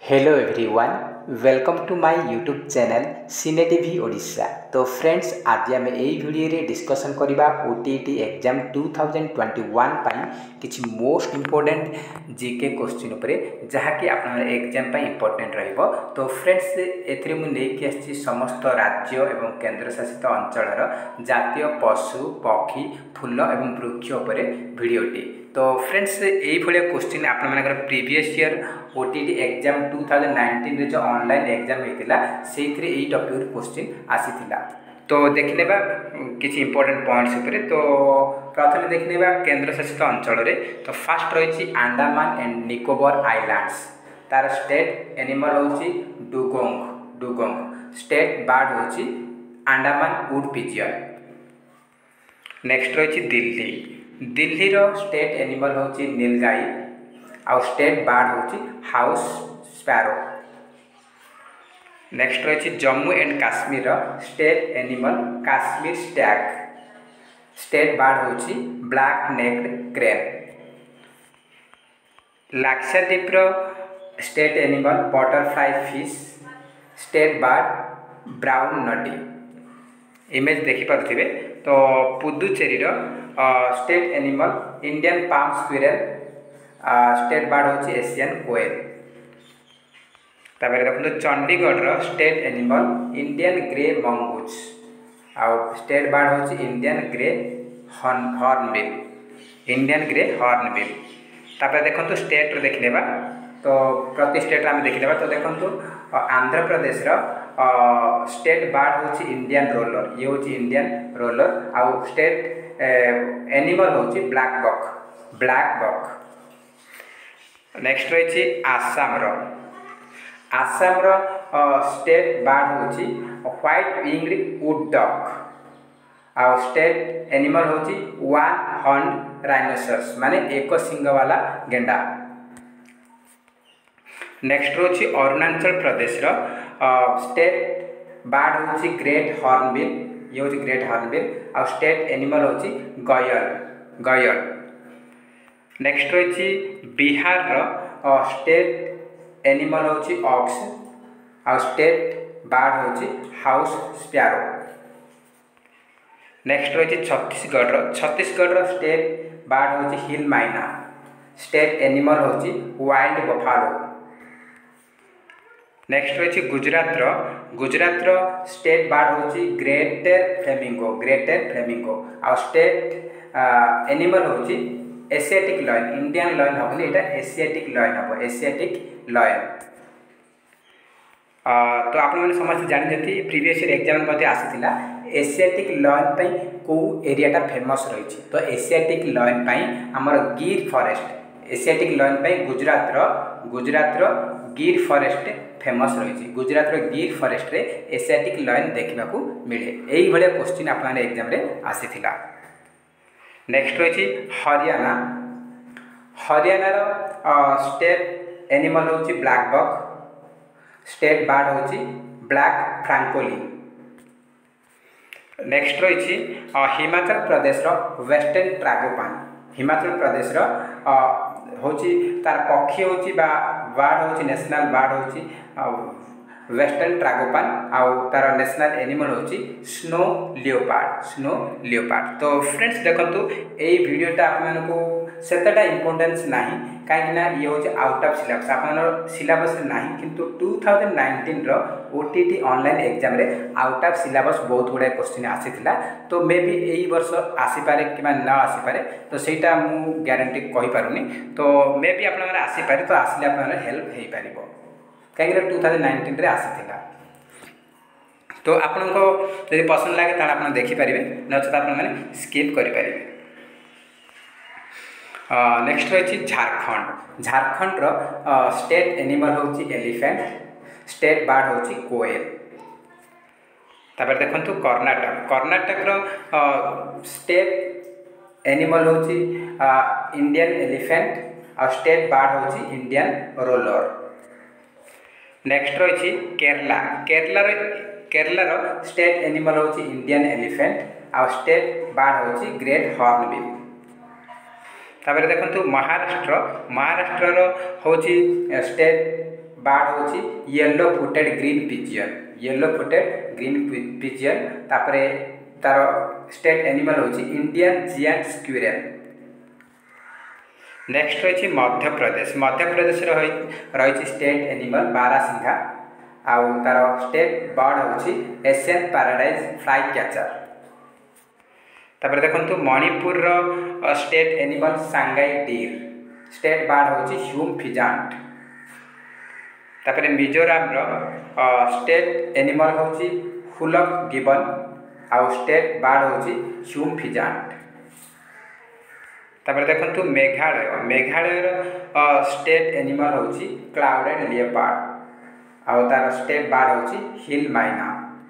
Hello everyone, welcome to my YouTube channel cine TV Odisha. तो friends, आज आम यही वीडियो डिस्कसन करवा ओटीटी एग्जाम 2021 किसी मोस्ट इंपोर्टेंट जीके क्वेश्चन उपरे जहाँकि आप एग्जाम इंपोर्टेंट रहिबो। तो फ्रेंड्स, एथिरे मु नेकी आछि समस्त राज्य एवं केंद्र शासित अंचलर जातीय पशु पक्षी फूल एवं वृक्ष उपरे वीडियोटी। तो फ्रेंड्स, यही क्वेश्चन आप प्रीवियस ईयर ओटीटी एग्जाम 2019 रे जो ऑनलाइन एग्जाम होता से यही टॉपिक क्वेश्चन आसीथिला। तो देखने किसी इंपोर्टेंट पॉइंट्स उपरे। तो प्रथम देखने केंद्र शासित अंचल रे। तो फास्ट रही अंडमान एंड निकोबर आइलैंड्स, तार स्टेट एनिमल होची डुगोंग, स्टेट बर्ड होची अंडमान वुड पिजियन। नेक्स्ट रही दिल्ली रो स्टेट एनिमल होची नीलगाई, आउ स्टेट बर्ड होची हाउस स्पैरो। नेक्स्ट रही Jammu and Kashmir state animal Kashmir stag, state bird होची ब्लैक नेक्ड क्रेन। लाक्षाद्वीप रो state animal butterfly fish, state bird brown noddy. Image देखिपे। तो पुदुचेरी रो state animal Indian palm squirrel, state bird होची एशियन कोएल। तापर देखो चंडीगढ़ रो state animal Indian grey mongoose, आउ स्टेट बर्ड होची Indian grey hornbill, Indian grey hornbill. तापर देखो स्टेट रो देखले बा। तो प्रति स्टेट आम देखले बा। तो देखो आंध्र प्रदेश रो स्टेट बर्ड होची इंडियन रोलर, ये होची इंडियन रोलर, आउ स्टेट एनिमल होची ब्लैक बक। नेक्स्ट रही आसाम रो स्टेट बर्ड होची व्हाइट विंग्ड वुड डक, आउ स्टेट एनिमल होची वन हॉर्न राइनोसरस, माने एक सिंग वाला गेंडा। नेक्स्ट रही अरुणाचल प्रदेश रो स्टेट बर्ड होची ग्रेट हॉर्नबिल, ये होची ग्रेट हॉर्नबिल, आउ स्टेट एनिमल होची गयल। नेक्स्ट रही बिहार रो स्टेट एनिमल होची ऑक्स, आउ स्टेट बर्ड होची हाउस स्पैरो। नेक्स्ट रही छत्तीसगढ़ रो स्टेट बर्ड होची हिल माइना, स्टेट एनिमल होची वाइल्ड बफालो। नेक्स्ट रही गुजरात रो स्टेट बर्ड होची ग्रेटर फ्लेमिंगो, आउ स्टेट एनिमल होची एशियाटिक लयन, इंडियन लयन हम एटा एशियाटिक लयन हम, एशियाटिक लयन। तो आप समस्त जानी प्रीवियस ईयर एग्जाम आसीथिला एशियाटिक लयन पई को एरियाटा फेमस रही। तो एशियाटिक लयन पई हमर गिर फॉरेस्ट, एशियाटिक लयन पई गुजरात रो गिर फॉरेस्ट फेमस रही। गुजरात रो गिर फॉरेस्ट रे एशियाटिक लयन देखा मिले। यही भाया क्वेश्चन आप एग्जाम रे आसीथिला। नेक्स्ट रही हरियाणा रो स्टेट एनिमल होची ब्लैक बक, स्टेट बर्ड होची ब्लैक फ्रैंकोली। नेक्स्ट रही हिमाचल प्रदेश रो वेस्टर्न ट्रागोपान, हिमाचल प्रदेश रो होची तार पक्षी होची बा बर्ड होची नेशनल बर्ड होची वेस्टर्न ट्रागोपान, आउ तार नेशनल एनिमल होची स्नो लियोपार्ड। तो फ्रेंड्स देखंतु एई वीडियोटा आपनको सेतटा इंपोर्टेंस नाही, कहीं ये हूँ आउट ऑफ सिलेबस, आप सिलेबस नहीं, किंतु 2019 रो ओटीटी ऑनलाइन एग्जाम रे आउट ऑफ सिलेबस बहुत गुड़ाए क्वेश्चन आसीथिला। तो मे बी यही वर्ष आसीपारे कि न आसीपारे, तो ସେଇଟା मु ग्यारंटी कहि पारुनी। तो मे बी आप आसीपारे, तो आसिले आप हेल्प हो पार कहीं 2019 रे आसीथिला। तो आपको यदि पसंद लगे ताला आप देखिपारे, नचेत आप स्किप करें। नेक्स्ट रही झारखंड रो स्टेट एनिमल होची एलिफेंट, स्टेट बर्ड होची कोएल। तापर देखंतु कर्नाटक रो स्टेट एनिमल होची इंडियन एलिफेंट, और स्टेट बर्ड होची इंडियन रोलर। नेक्स्ट रही केरला रो स्टेट एनिमल होची इंडियन एलिफेंट, और स्टेट बर्ड होची ग्रेट हॉर्नबिल। तापर देखंतु महाराष्ट्र रो होची स्टेट बार्ड होची yellow footed green pigeon, yellow footed green pigeon. तापर तार स्टेट एनिमल होची इंडियन जियांट स्क्विरल। नेक्स्ट रही मध्य प्रदेश, मध्य प्रदेश रही स्टेट एनिमल बारासिंघा, आउ तार स्टेट बर्ड होची एशियन पैराडाइज फ्लाई कैचर। तापर देखंतु मणिपुर रो state animal sangai deer, state bird होची ह्यूम फिजांट। तापर मिजोराम रो स्टेट एनिमल होची हुलक गिबन, आउ स्टेट बर्ड होची ह्यूम फिजांट। तापर देखंतु मेघालय, मेघालय स्टेट एनिमल होची क्लाउडेड लियोपार्ड, आउ तार स्टेट बर्ड होची हिल माइना।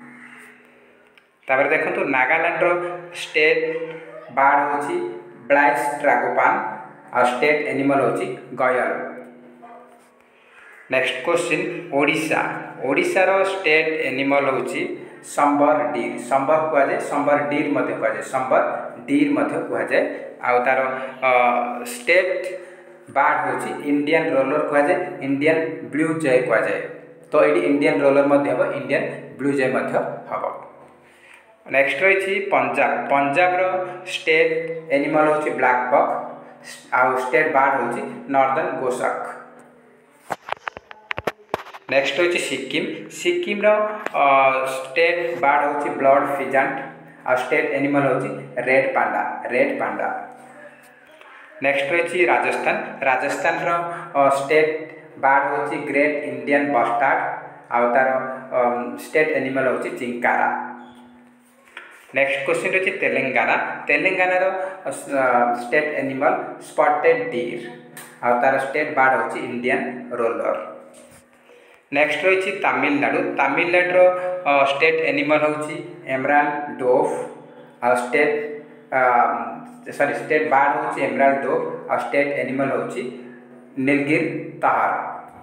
तापर देखंतु नागालैंड रो स्टेट बर्ड होची ब्लैक ट्रागोपान, आउ स्टेट एनिमल होची गयल। नेक्स्ट क्वेश्चन ओडिशा, ओडिशा रो स्टेट एनिमल होची संबर डीर, संबर कुआ जाय, संबर डीर मध्य कुआ जाय, संबर डीर मध्य कुआ जाय। आउ तार स्टेट बर्ड होची इंडियन रोलर कुआ जाय, इंडियन ब्लू जय कुआ जाय। तो ये इंडियन रोलर मध्य हबो, इंडियन ब्लू जय मध्य हबो। नेक्स्ट रही पंजाब, पंजाब रो स्टेट एनिमल होची ब्लैक बक, आउ स्टेट बर्ड होची नॉर्दर्न गोशक। नेक्स्ट रही सिक्किम, सिक्किम रो स्टेट बर्ड होची ब्लड फिजांट, आउ स्टेट एनिमल होची red panda, red panda. Next रही राजस्थान, राजस्थान रो स्टेट बर्ड होची ग्रेट इंडियन बस्टार्ड, आउ तार स्टेट एनिमल होची चिंकारा। नेक्स्ट क्वेश्चन रही तेलंगाना, तेलंगाना रो स्टेट एनिमल स्पॉटेड डीर, आउ तार स्टेट बर्ड होची इंडियन रोलर। नेक्स्ट रही तमिलनाडु, तमिलनाडु रो स्टेट एनिमल होची एमराल्ड डोव, आउ स्टेट बर्ड होची एमराल्ड डोव, आउ स्टेट एनिमल होची नीलगिर ताहार।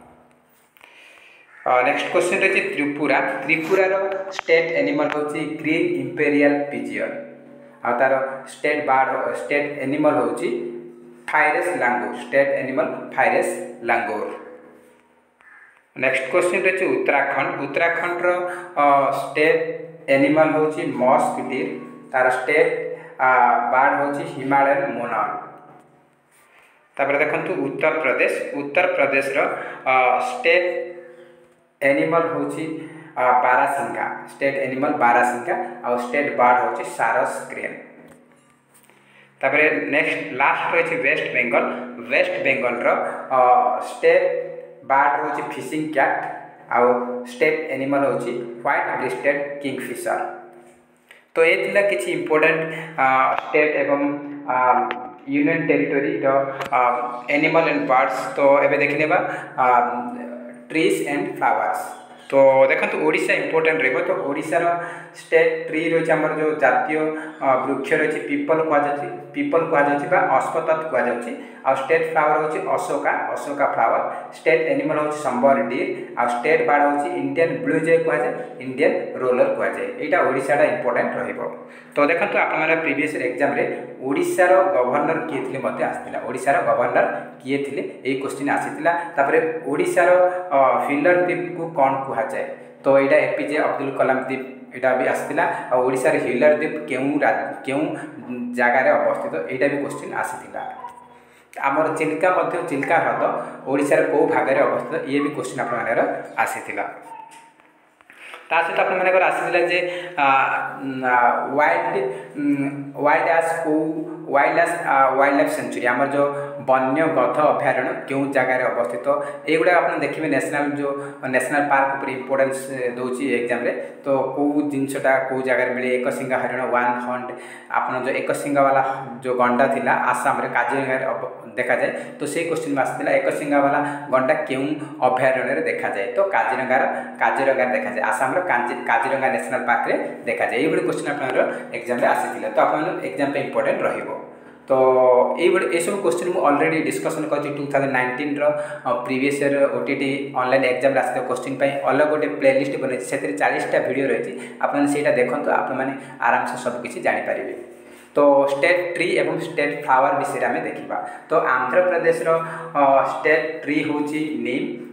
नेक्स्ट क्वेश्चन रही त्रिपुरा, त्रिपुरा रो स्टेट एनिमल होची ग्रीन इंपेरियल पिजियन, आउ तार स्टेट बर्ड स्टेट एनिमल होची Phayre's langur, state animal Phayre's langur. Next question रही उत्तराखंड, उत्तराखंड रो स्टेट एनिमल होची मस्क डीर, तार स्टेट बर्ड होची हिमालयन मोनाल। तापर देखंतु उत्तर प्रदेश, उत्तर प्रदेश रो स्टेट एनिमल होची बारासिंघा, स्टेट एनिमल बारासिंघा, आउ स्टेट बर्ड होची सारस ग्रेन। तापर नेक्स्ट लास्ट रही वेस्ट बंगाल, वेस्ट बंगाल रो स्टेट बर्ड होची फिशिंग कैट, आउ स्टेट एनिमल होची व्हाइट ब्रेस्टेड किंगफिशर। तो ये थिला किछि इंपोर्टेंट स्टेट एवं यूनियन टेरिटोरी रो एनिमल एंड बर्ड्स। तो एबे देखिनेबा ट्रीज एंड फ्लावर्स। तो देखो ओडिशा इंपोर्टेंट रहिबो। तो ओडिशार स्टेट ट्री रही आमर जो जातीय वृक्ष रही पीपल कहुच्छी, पीपल कहुच्छी अश्वत्थ कहुच्छी। आ स्टेट फ्लावर होची ashoka, ashoka flower. State animal होची संबर डीर। आ स्टेट बर्ड होची इंडियन ब्लू जय कहुए, इंडियन रोलर कहुए। यहाँ ओडिशाटा इंपोर्टेंट रहिबो। तो देखो आप प्रीवियस एग्जाम रे ओडिशार गवर्नर किए थे मत आसाला, ओडिशार गवर्नर किए थे यही क्वेश्चन आसाला। तापर ओडिशार फिलर द्वीप को कौन कहुए, तो यहाँ एपीजे अब्दुल कलाम द्वीप यहाँ भी आसाला। ओडिशार हिलर द्वीप क्यों जगार अवस्थित, यहाँ भी क्वेश्चन आसाला। आमर चिल्का चिल्का ह्रद ओडिशार कौ भाग में अवस्थित, ये भी क्वेश्चन आप आसाला। ता सहित आपर आसाला जे वाइल्ड लाइफ सेंचुरी आमर जो वन्य गध अभयारण्य क्यों जगार अवस्थित, युवा आप देखिए नेशनल जो नेशनल पार्क पर इंपोर्टेंस दूसरी एग्जाम रे। तो कौ जिनटा कौ जगार मिले, एक सिंगा हरिण वन हंड, आप जो एक सिंगा वाला जो गंडा थिला आसाम रे काजिरंगा देखा जाए। तो से क्वेश्चन में आसाला एक सिंगा वाला गंडा क्यों अभयारण्य देखा जाए, तो काजिरंगा देखा जाए, आसाम काजिरंगा नेशनल पार्क रे देखा जाए। ये क्वेश्चन आप एग्जाम रे आसाला। तो आप एग्जाम पे इंपोर्टेंट रहिबो। तो ये सब क्वेश्चन मुझे ऑलरेडी डिस्कसन कर 2019 previous year OTT online exam आस क्वेश्चन अलग गोटे प्लेलिस्ट बन से 40टा वीडियो रही, आपटा देखो आप आराम से सबकि जानीपारे। तो स्टेट ट्री एवं स्टेट फ्लावर विषय में देखा। तो आंध्र प्रदेश स्टेट ट्री हूँ नीम,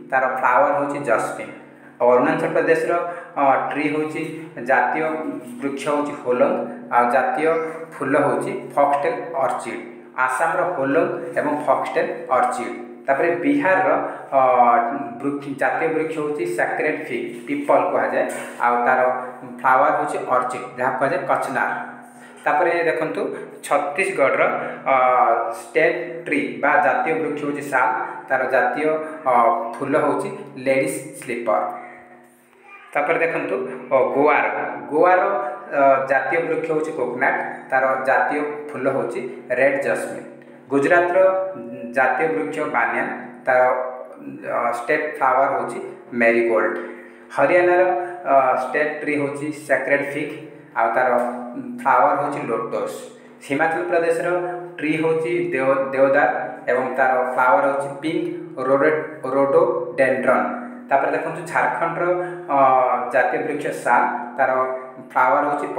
तार फ्लावर हूँ जस्मिन। अरुणाचल प्रदेश ट्री हूँ जातीय वृक्ष हूँ होलंग आ जातीय फूल हूँ फॉक्सटेल ऑर्चिड। आसाम होलंग एवं फॉक्सटेल ऑर्चिड। तापर बिहार जातीय वृक्ष हूँ सैक्रेड फिग पीपल कहुए आ तार फ्लावर हूँ ऑर्चिड जहाँ कहुए कचनार। तापर देखंतु छत्तीसगढ़ स्टेट ट्री बा जातीय वृक्ष हूँ साल तार जातीय फूल हूँ लेडीज स्लीपर। तापर देखंतु गोवार जातीय वृक्ष हूँ कोकोनट तार जातीय फूल हूँ रेड जस्मिन। गुजरात जातीय वृक्ष बानियान तार स्टेट फ्लावर हूँ मेरीगोल्ड। हरियाणार स्टेट ट्री हूँ सैक्रेड फिग आ तार फ्लावर हूँ लोटस। हिमाचल प्रदेश ट्री हूँ देवदार एवं तार फ्लावर हूँ पिंक रोडोडेंड्रन। तापर देखो झारखंड जातीय वृक्ष साल तार फ्लावर हूँ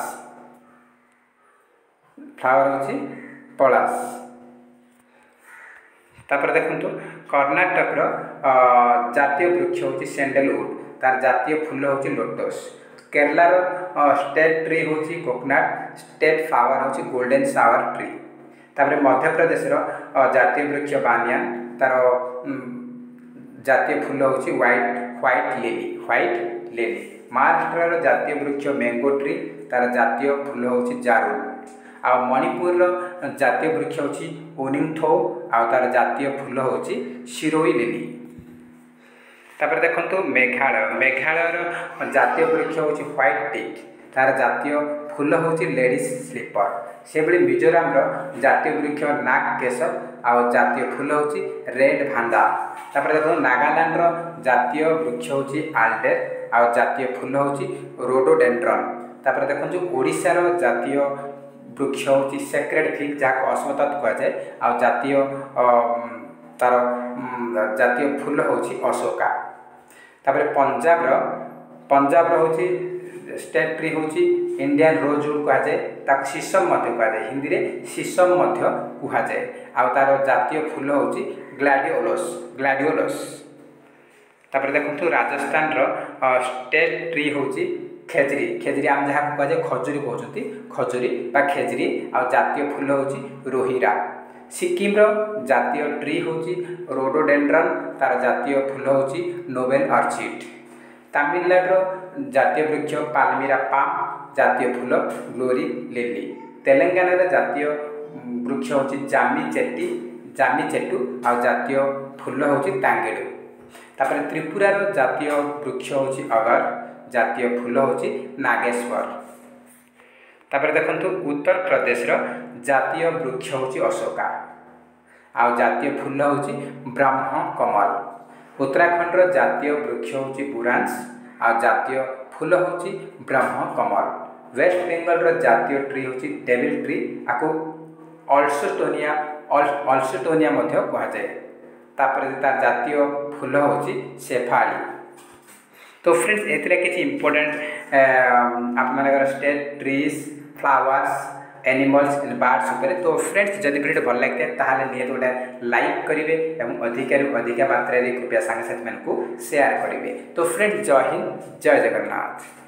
पलास। तापर देखो कर्णाटक जातीय वृक्ष हूँ सैंडलवुड तार जातीय फूल हूँ लोटस। केरलार स्टेट ट्री हूँ कोकोनट स्टेट फ्लावर हूँ गोल्डन शावर ट्री। तापर मध्य प्रदेश जातीय वृक्ष बानियान तार जातीय फूल हूँ व्हाइट लिली। महाराष्ट्र जातीय वृक्ष मैंगो ट्री तार जातीय फूल हूँ जारुल। आ मणिपुर जातीय वृक्ष हूँ ओनिंगथो आ तार जातीय फूल हूँ शिरोई लिली। तापर देखंतु मेघालय जातीय वृक्ष हूँ व्हाइट टीक तार जातीय फूल हूँ लेडीज स्लीपर। से भली मिजोराम जातीय वृक्ष नाग केसर आ जातीय फूल हूँ रेड भांडा। तापर देखो नागालैंड जातीय वृक्ष हूँ आल्डेर आ जातीय फूल हूँ रोडोडेंड्रन। तापर देखो ओडिशार जातीय वृक्ष हूँ सैक्रेड फिग जहाँ अश्वत्थ कहुए आ जातीय तार जातीय फूल हूँ अशोका। तापर पंजाब हूँ स्टेट ट्री हूँ इंडियन रोजवुड कहुए शीशम कहुए हिंदी में शीशम कहुए आ तार जातीय फूल हूँ ग्लाडियोलस। तापर देखो राजस्थान स्टेट ट्री हूँ खेजरी आम जहाँ कहुए खजुरी कहते खजुरी बा खेजरी आ जातीय फूल हूँ रोहिरा। सिक्किम जातीय ट्री हूँ रोडोडेंड्रन तार जातीय फूल हूँ नोबेल ऑर्चिड। तमिलनाडु जातीय वृक्ष पाल्मिरा पाम जातीय फूल ग्लोरी लिली। तेलंगाना जातीय वृक्ष हूँ जामी चेटू आ जातीय फूल हूँ तांगेडू। तापर त्रिपुरार जातीय वृक्ष हूँ अगर जातीय फूल हूँ नागेश्वर। तापर देखंतु उत्तर प्रदेश जातीय वृक्ष हूँ अशोका आ जातीय फूल हूँ ब्रह्म कमल। उत्तराखंड जातीय वृक्ष हूँ बुरांस आ जातीय फूल हूँ ब्रह्म कमल। वेस्ट बेंगल जातीय ट्री हूँ डेविल ट्री आपको अल्सोटोनिया कहुए। तापर तार जातीय फूल हूँ शेफाली। तो फ्रेंड्स एथिरे किसी इंपोर्टेंट आप state trees flowers animals and birds उपर। तो फ्रेंड्स जदि वीडियो भल लगे ताहले निहत गोटे लाइक करेंगे और अधिक मात्रा कृपया सांग साथी मानक शेयर करेंगे। तो फ्रेंड्स जय हिंद जय जगन्नाथ।